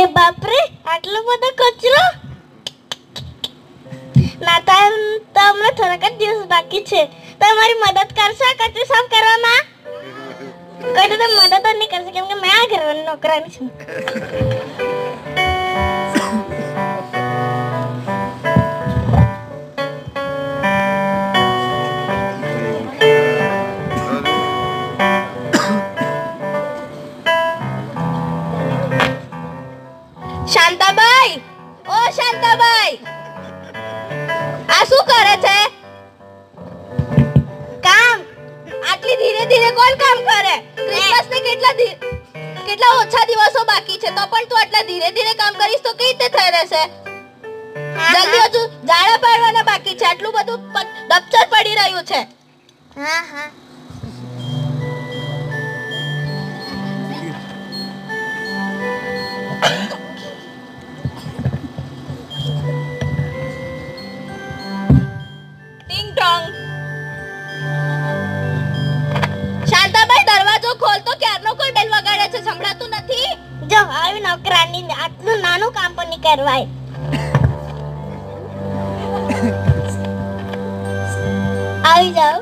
બાપરે, આટલો બધો કચરો. નાતાલ તો હમણાં થોડાક જ દિવસ બાકી છે. તમારી મદદ કરશો કચરો સાફ કરવામાં? કોઈ તો મદદ જ નહીં કરશે કેમ કે મેં આ ઘરની નોકરાની છું. શાંતાબાઈ, ઓ શાંતાબાઈ, આ શું કરે છે? કામ. આટલી ધીરે ધીરે કોણ કામ કરે? ક્રિસમસ ને કેટલા ઓછા દિવસો બાકી છે તો પણ તું આટલા ધીરે ધીરે કામ કરીશ તો કેવી રીતે થઈ રહેશે? જલ્દી હજુ જાડા પાડવાના બાકી છે. આટલું બધું દફતર પડી રહ્યું છે. હા હા. ટિંગ ટોંગ. શાંતાબાઈ, દરવાજો ખોલ તો. ક્યારનો કોઈ બેલ વગાડે છે, સંભળાતું નથી? જો આવી નોકરાની આટલું નાનું કામ પણ નહીં કરવાય. આવી જાઓ.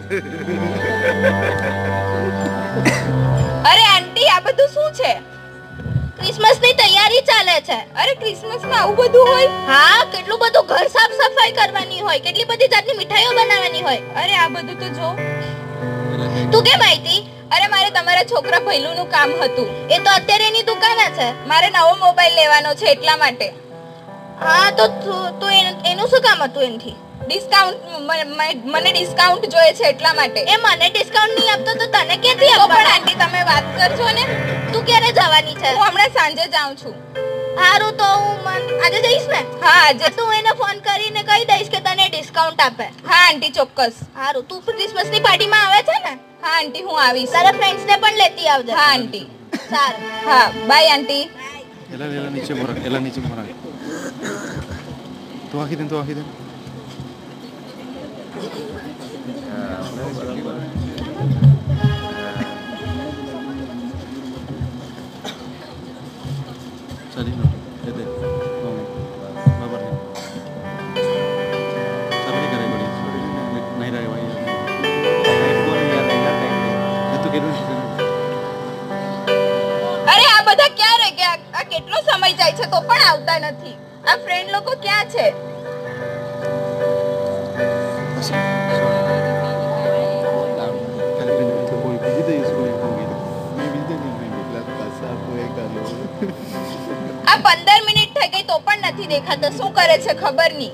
અરે આંટી, આ બધું શું છે? ક્રિસમસની તૈયારી ચાલે છે. અરે ક્રિસમસમાં આવું બધું હોય? હા, કેટલું બધું ઘર સાફ સફાઈ કરવાની હોય, કેટલી બધી જાતની મીઠાઈઓ બનાવવાની હોય. અરે આ બધું તો જો. તું કેમ આવી? અરે મારે તમારા છોકરા ભૈલુનું કામ હતું. એ તો અત્યારે એની દુકાને છે. મારે નવો મોબાઈલ લેવાનો છે એટલા માટે. હા તો તું એનું શું કામ હતું? એનથી ડિસ્કાઉન્ટ, મને ડિસ્કાઉન્ટ જોઈએ છે એટલા માટે. એ મને ડિસ્કાઉન્ટ નહીં આપતો તો તને ક્યાંથી આપો? પણ આંટી તમે વાત કરજો ને. તું ક્યારે જવાની છે? હું હમણાં સાંજે જાઉં છું. હારું તો હું આજે જઈશ ને? હા આજે. તું એને ફોન કરીને કહી દઈશ કે તને ડિસ્કાઉન્ટ આપે. હા આંટી ચોક્કસ. હારું, તું ક્રિસમસની પાર્ટીમાં આવે છે ને? હા આંટી હું આવીશ. તારા ફ્રેન્ડ્સને પણ લેતી આવજે. હા આંટી. સારું. હા બાય આંટી. એલા નીચે મોરા, એલા નીચે મોરા. તું આખી દે. चलिए लो दे दे बाबर ने चलो नहीं करे बड़ी नहीं रहे भाई तो किधर અરે આ બધા ક્યાં રહે ગયા? આ કેટલો સમય જાય છે તો પણ આવતા નથી. આ ફ્રેન્ડ લોકો ક્યાં છે? આ 15 મિનિટ થઈ ગઈ તો પણ નથી દેખાતા. શું કરે છે ખબર નહીં.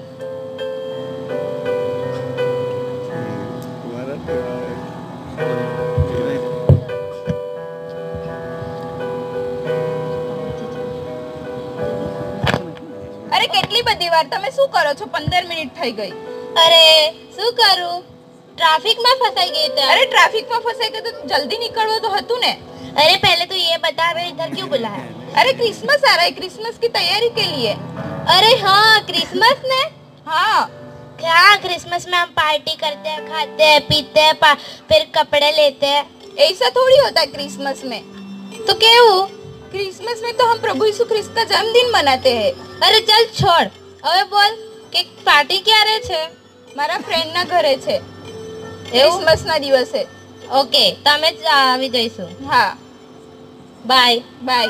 અરે કેટલી બધી વાર તમે શું કરો છો? 15 મિનિટ થઈ ગઈ. અરે શું કરું? ટ્રાફિકમાં ફસાઈ ગઈ હતી. અરે ટ્રાફિકમાં ફસાઈ ગઈ તો જલ્દી નીકળવું તો હતું ને. अरे पहले तो ये बता हमें इधर क्यों बुलाया? अरे क्रिसमस आ रहा है, क्रिसमस की तैयारी के लिए. अरे हाँ क्रिसमस ने. हाँ क्या क्रिसमस में हम पार्टी करते हैं, खाते हैं, पीते हैं, फिर कपड़े लेते हैं. ऐसा थोड़ी होता है क्रिसमस में. तो क्या हुआ? क्रिसमस में तो हम प्रभु यीशु ख्रिस्त का जन्मदिन मनाते हैं. अरे चल छोड़, હવે બોલ કે પાર્ટી ક્યારે છે? મારા ફ્રેન્ડ ના ઘરે છે ક્રિસમસ ના દિવસે. ઓકે, તમે જ આવી જઈશું. હા બાય બાય.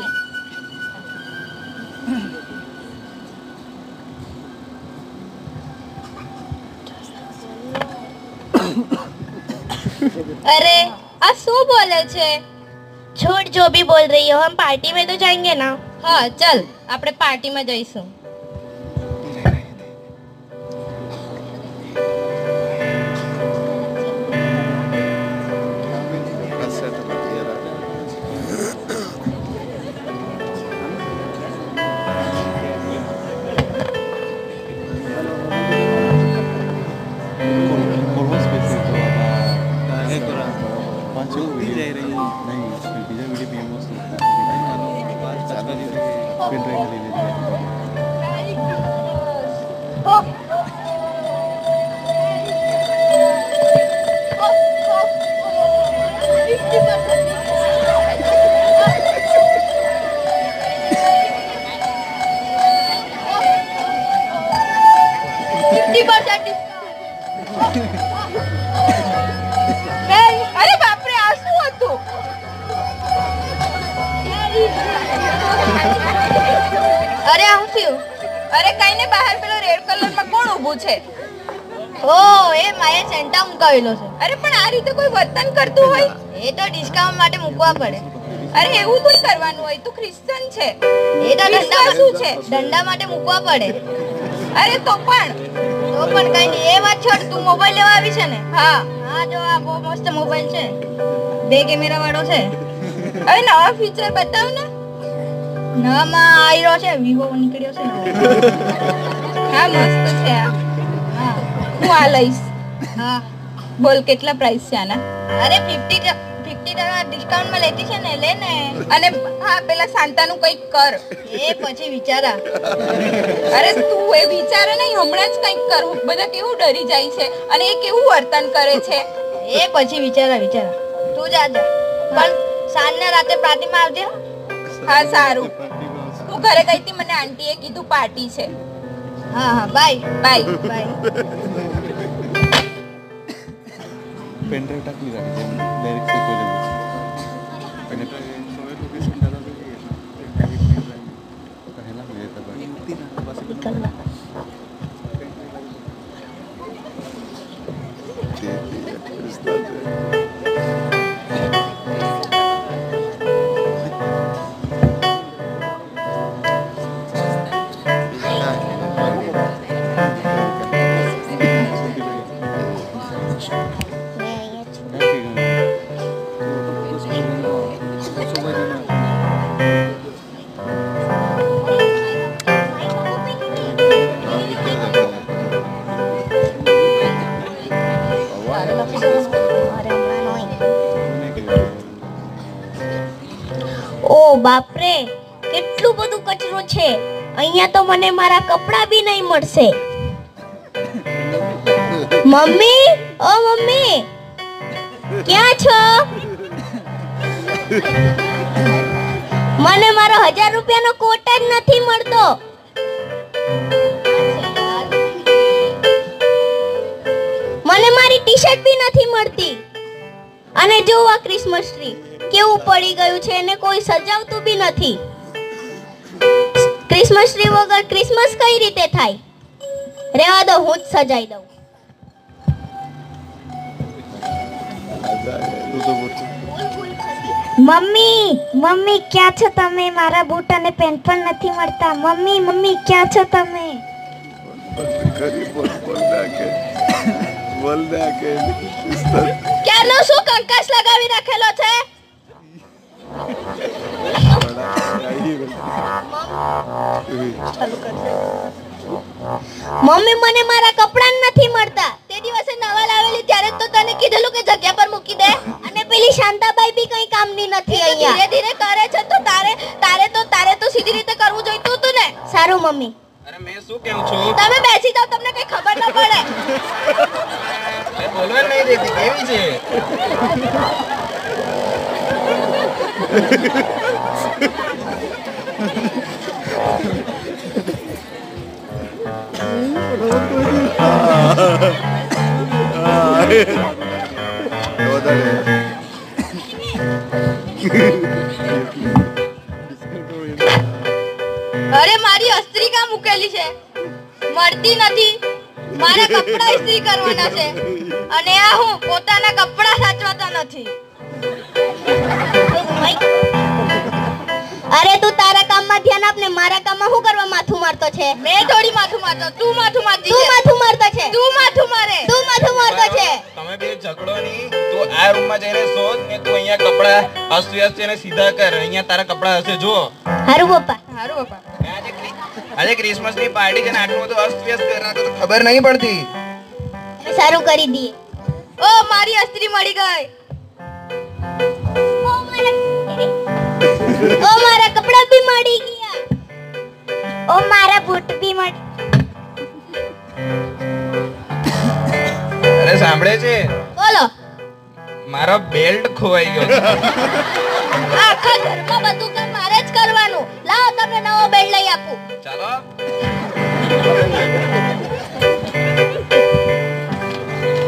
अरे આ શું બોલે છે? छोड़ जो भी बोल रही हो, हम पार्टी में तो जाएंगे ना. હા ચલ આપણે પાર્ટીમાં જઈશું. અરે બાપરે, આ શું હતું? અરે આ શું થયું? અરે કઈ ને, બહાર પેલો રેડ કલરમાં કોણ ઊભું છે? ઓ, એ માએ સેન્ટા મુકાવેલો છે. અરે પણ આ રીતે કોઈ વર્તન કરતું હોય? એ તો ડિસ્કાઉન્ટ માટે મૂકવા પડે. અરે એવું કોઈ કરવાનું હોય? તું ક્રિશ્ચન છે. એ તો દંડા શું છે? દંડા માટે મૂકવા પડે. અરે તો પણ કઈ નહીં, એ વાત છોડ. તું મોબાઈલ લેવા આવી છે ને? હા હા, જો આ બહુ મસ્ત મોબાઈલ છે, 2 કેમેરા વાળો છે. અરે નવા ફીચર બતાવ ને. નવામાં આયરો છે, વિવો નીકળ્યો છે. હા મસ્ત છે આ. હા હું આ લઈશ. હા બોલ, કેટલા પ્રાઇસ છે આના? અરે 50% ડિસ્કાઉન્ટમાં લેતી છે ને, લે ને. અને હા, પેલા શાંતાનું કંઈક કર. એ પછી વિચારા. અરે તું એ વિચારે નહીં, હમણાં જ કંઈક કરવું. બધા કેવું ડરી જાય છે અને એ કેવું વર્તન કરે છે. એ પછી વિચારા. તું જા. પણ સાંજના રાતે પાર્ટીમાં આવજે. હા સારું. હું ઘરે ગઈ હતી, મને આંટીએ કીધું પાર્ટી છે. હા બાય. पेन ड्राइव टाकली जाते डायरेक्ट से खोले आणि सोय लोकेशन दादा तो कहेला मिळे तर तीन बस निकलला બાપરે, કેટલું બધું કચરો છે અહીંયા. તો મને મારા કપડા બી નહીં મળશે. મમ્મી, ઓ મમ્મી, ક્યાં છો? મને મારો 1000 રૂપિયાનો કોટ જ નથી મળતો. મને મારી ટી શર્ટ બી નથી મળતી. અને જો આ ક્રિસમસ ટ્રી કેવું પડી ગયું છે, અને કોઈ સજાવતું બી નથી. ક્રિસમસ ટ્રી વગર ક્રિસમસ કઈ રીતે થાય? રહેવા દો, હું જ સજાઈ દઉં. મમ્મી ક્યાં છો તમે? મારા બૂટ અને પેન્ટ પણ નથી મળતા. મમ્મી ક્યાં છો તમે? ક્યાંનો શું કંકાસ લગાવી રાખેલો છે? મમ્મી, મને મારા કપડાં નથી મળતા. તે દિવસે નવા લાવેલી ત્યારે તો તને કીધેલું કે જગ્યા પર મૂકી દે. અને પેલી શાંતાબાઈ બી કઈ કામની નથી અહીંયા. ધીરે ધીરે કરે છે તો તારે તો સીધી રીતે કરવું જોઈતું હતું ને. સારું મમ્મી. અરે મેં શું કહું છું? તમે બેસી જાઓ, તમને કઈ ખબર ન પડે. એ બોલવા નહીં દેતી, કેવી છે? અરે મારી અસ્ત્રી કા મૂકેલી છે, મળતી નથી. મારા કપડા ઇસ્ત્રી કરવાના છે અને આ હું પોતાના કપડા સાચવતા નથી. અરે તું તારા કામમાં ધ્યાન આપ ને મારા કામમાં શું કરવા માથું મારતો છે? મેં થોડી માથું મારતો, તું માથું મારતી છે. તું માથું મારતો છે. તું માથું મારે. તું માથું મારતો છે. તમે બે ઝઘડો નહીં. તું આ રૂમમાં જઈને શોધ ને તું અહીંયા કપડા અસ્તવ્યસ્ત એને સીધા કર. અહીંયા તારા કપડા હશે, જો. હારું પપ્પા. હારું પપ્પા. આજે ક્રિસમસ ની પાર્ટી છે ને આટલું બધું અસ્તવ્યસ્ત કરી નાખો તો ખબર નહીં પડતી. સારું કરી દઈએ. ઓ મારી અસ્ત્રી મળી ગઈ. ઓ મારા કપડા બી મળી ગયા. ઓ મારા બૂટ બી મળી. અરે સાંભળે છે? બોલો. મારો બેલ્ટ ખોવાઈ ગયો છે. આખા ઘરમાં બધું કામ મારે જ કરવાનું. લાવો તમને નવો બેલ્ટ લઈ આપું. ચાલો.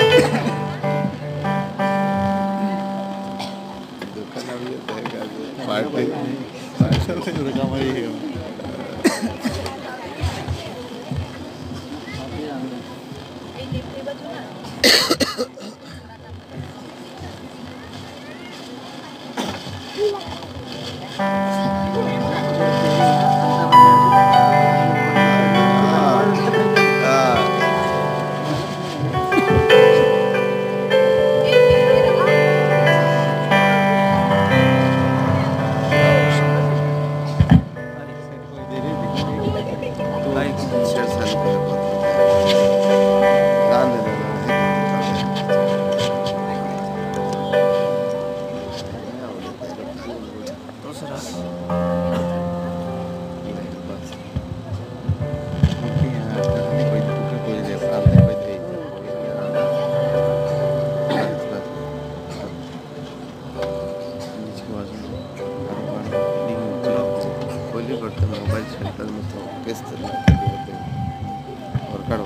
मोबाइल सेंटर में तो किस तरह के और करो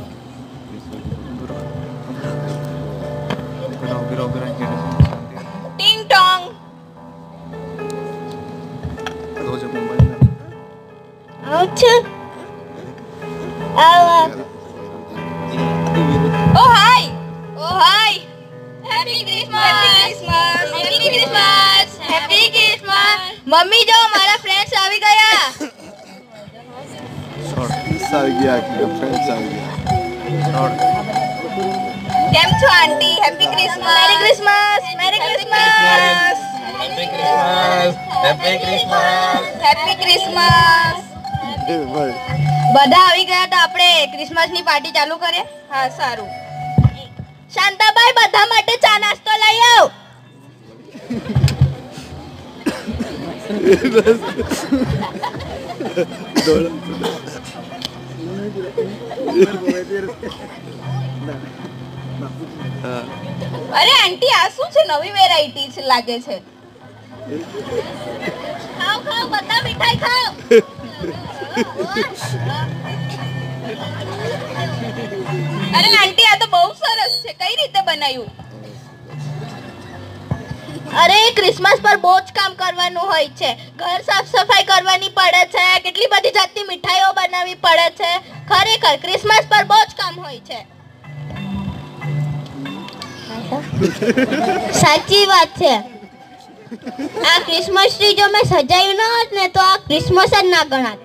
टिंग टोंग तो जब मोबाइल अच्छा आवा oh hi happy Christmas happy Christmas mummy जो हमारा फ्रेंड्स આવી ગયા शॉर्ट आ गया कि फ्रेंड्स आ गया शॉर्ट કેમ છો aunty happy Christmas merry Christmas happy Christmas happy Christmas happy Christmas બધા આવી ગયા તો આપણે ક્રિસમસની પાર્ટી ચાલુ કરીએ હા સારું શાંતાબાઈ બધા માટે ચા નાસ્તો લઈ આવ અરે આંટી આ શું છે નવી વેરાયટી છે લાગે છે ખાઓ ખાઓ બધા મીઠાઈ ખાઓ અરે આંટી આ તો બહુ સરસ છે કઈ રીતે બનાવ્યું અરે ક્રિસમસ પર બહુ જ કામ કરવાનું હોય છે ઘર સાફ સફાઈ કરવાની પડે છે કેટલી બધી જાતની મીઠાઈઓ બનાવવી પડે છે ખરેખર ક્રિસમસ પર બહુ જ કામ હોય છે સાચી વાત છે આ ક્રિસમસ ટ્રી જો મેં સજાયું ન હોત ને તો આ ક્રિસમસ જ ના ગણાત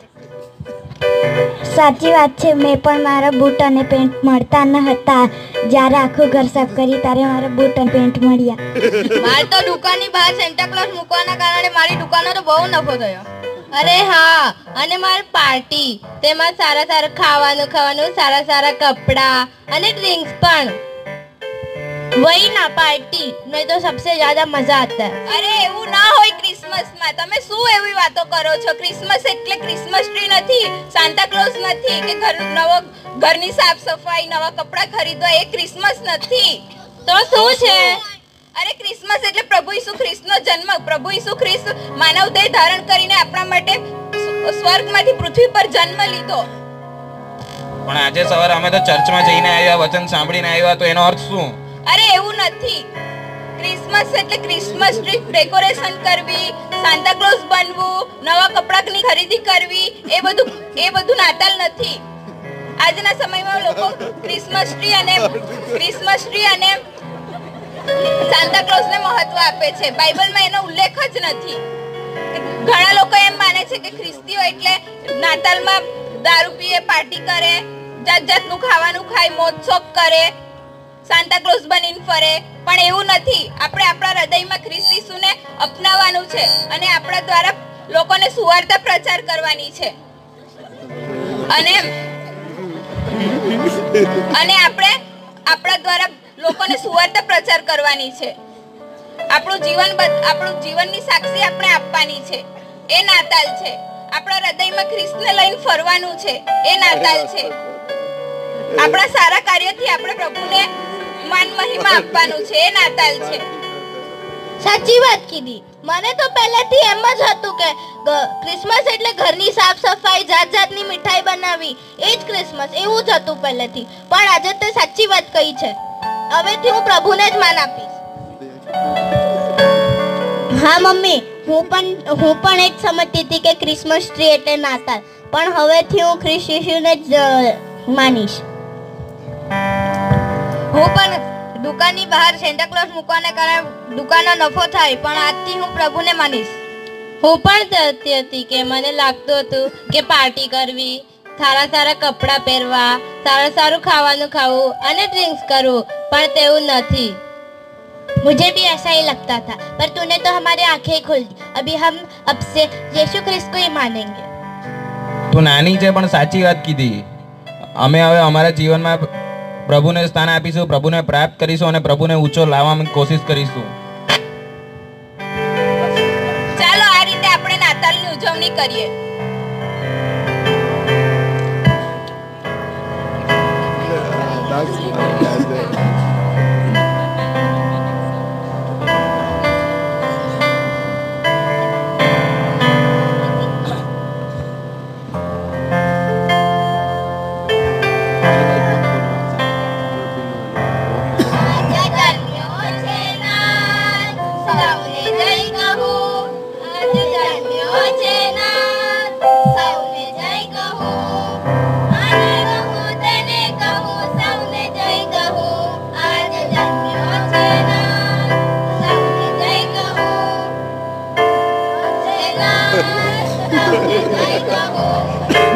સાચી વાત છે મેં પણ મારા બૂટ અને પેન્ટ મળતા ન હતા જ્યારે આખું ઘર સાફ કરી ત્યારે મારા બૂટ અને પેન્ટ મળ્યા મારે તો દુકાનની બહાર સેન્ટા ક્લોઝ મૂકવાના કારણે મારી દુકાનનો તો બહુ નફો થયો અરે હા અને મારી પાર્ટી તેમાં સારા ખાવાનું સારા કપડાં અને ડ્રિંક્સ પણ वही ना पार्टी नहीं तो सबसे ज्यादा मजा आता है અરે એવું ના હોય ક્રિસમસમાં તમે શું એવી વાતો કરો છો ક્રિસમસ એટલે ક્રિસમસ ટ્રી નથી સાન્ટા ક્લોઝ નથી કે ઘરની સાફ સફાઈ નવા કપડાં ખરીદવા એ ક્રિસમસ નથી तो શું છે અરે ક્રિસમસ એટલે પ્રભુ ઈસુ ખ્રિસ્તનો જન્મ પ્રભુ ઈસુ ખ્રિસ્ત માનવ દેહ ધારણ કરીને આપણા માટે સ્વર્ગમાંથી પૃથ્વી પર જન્મ લીધો પણ આજે સવારે અમે તો ચર્ચમાં જઈને આવ્યા વચન સાંભળીને આવ્યા તો એનો અર્થ શું અરે એવું નથી ક્રિસમસ એટલે ક્રિસમસ ટ્રી ડેકોરેશન કરવી સાન્ટા ક્લોઝ બનવું નવા કપડાની ખરીદી કરવી એ બધું નાતાલ નથી આજના સમયમાં લોકો ક્રિસમસ ટ્રી અને સાન્ટા ક્લોઝને મહત્વ આપે છે બાઇબલમાં એનો ઉલ્લેખ જ નથી ઘણા લોકો એમ માને છે કે ખ્રિસ્તીઓ એટલે નાતાલમાં દારૂ પીએ પાર્ટી કરે જાતનું ખાવાનું ખાય મોજશોખ કરે સાન્ટા ક્લોઝ બનીને ફરે પણ એવું નથી આપણે આપણા હૃદયમાં ખ્રિસ્ત ઈસુને અપનાવવાનું છે અને આપણા દ્વારા લોકોને સુવાર્તા પ્રચાર કરવાની છે અને આપણે આપણા દ્વારા લોકોને સુવાર્તા પ્રચાર કરવાની છે આપણું જીવનની સાક્ષી આપણે આપવાની છે એ નાતાલ છે આપણા હૃદયમાં ખ્રિસ્તને લઈને ફરવાનું છે એ નાતાલ છે આપણા સારા કાર્યથી આપણે પ્રભુને માન મહિમા આપવાનું છે એ નાતાલ છે સાચી વાત કીધી મને તો પહેલેથી એમ જ હતું કે ક્રિસમસ એટલે ઘરની સાફ સફાઈ જાતની મીઠાઈ બનાવવી એ જ ક્રિસમસ એવું જ હતું પહેલેથી પણ આજે તે સાચી વાત કહી છે હવેથી હું પ્રભુને જ માન આપીશ હા મમ્મી હું પણ એ જ સમજતી હતી કે ક્રિસમસ ટ્રી એટલે નાતાલ પણ હવેથી હું ખ્રિસ્ત ઈસુને જ માનીશ હું પણ દુકાનની બહાર સેન્ટા ક્લોઝ મૂકવાને કારણે દુકાનનો નફો થાય, પણ આજથી હું પ્રભુને માનીશ. હું પણ ચાહતી હતી કે મને લાગતું હતું કે પાર્ટી કરવી, સારા સારા કપડાં પહેરવા, સારું સારું ખાવાનું ખાવું અને ડ્રિંક્સ કરવું, પણ તેવું નથી. मुझे भी ऐसा ही लगता था, पर तूने तो हमारी आंखें खोल दी. अभी हम अब से यीशु ख्रिस्त को ही मानेंगे. તું નાની છે પણ સાચી વાત કીધી. અમે હવે અમારા જીવનમાં પ્રભુને સ્થાન આપીશું, પ્રભુને પ્રાપ્ત કરીશું અને પ્રભુને ઊંચો લાવવાની કોશિશ કરીશું. ચાલો આ રીતે આપણે નાતાલની ઉજવણી કરીએ. જય કહું.